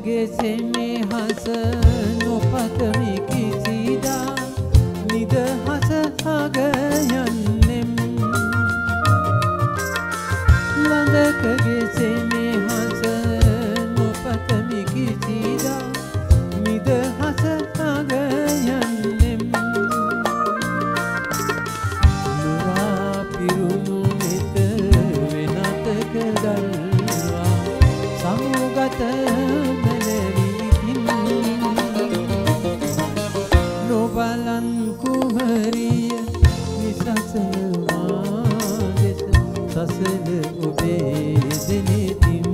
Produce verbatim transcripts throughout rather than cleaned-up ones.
के सेनेहस නොපතමි කිසිදා නිදහස අගයන්නෙම් ළඟකගේ සෙනෙහස නොපතමි කිසිදා නිදහස අගයන්නෙම් නුරා පිරුණු මෙත වෙනතක දල්වා සමුගත බලන් කුමරිය නිසසලවා දෙස සසල ඔබේ දෙනෙතින්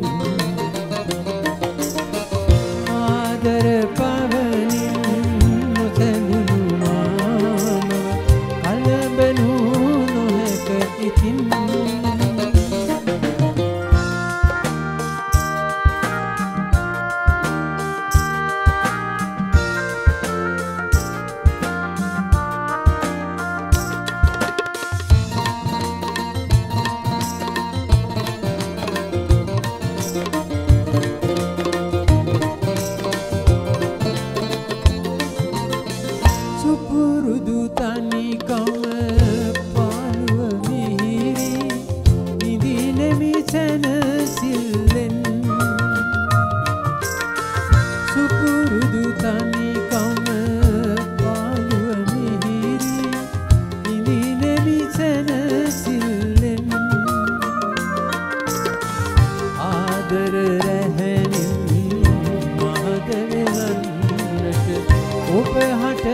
ආදර පවනින් නොසැලුණු මානව කලබනු නොහැක ඉතින් පුරුදු තනිකම පාළුව මිහිරි නිදිනෙමි සැනසිල්ලෙන් සුපුරුදු තනිකම පාළුව මිහිරි නිදිනෙමි සැනසිල්ලෙන් ආදර රැහැනින් මහද වෙලන්නට ඔබ හට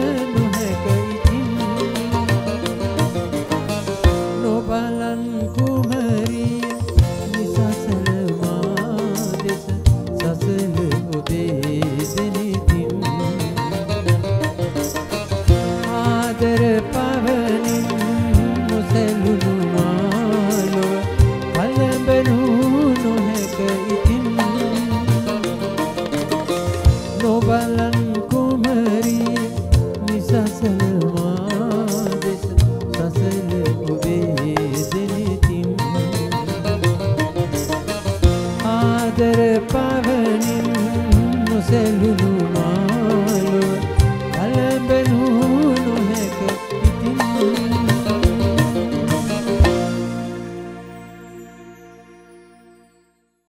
බලන් කුමරිය නිසසලවා දෙස සසල ඔබේ දෙනෙතින් ආදර පවනින් නොසැලුණු මාලොව කලබනු නොහැක ඉතින් නොබලන් කුමරිය නිසසලවා දෙස සසල ඔබේ ආදර පවනින් නොසැලුණු මා